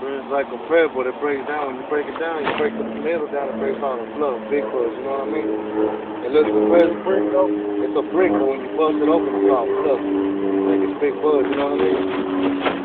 It's like a bread, but it breaks down. When you break it down, you break the middle down, it breaks down the fluff, big fuzz, you know what I mean? It looks like a brick though. It's a brick, but when you bust it open, it's all fluff. Like it's big fuzz, you know what I mean?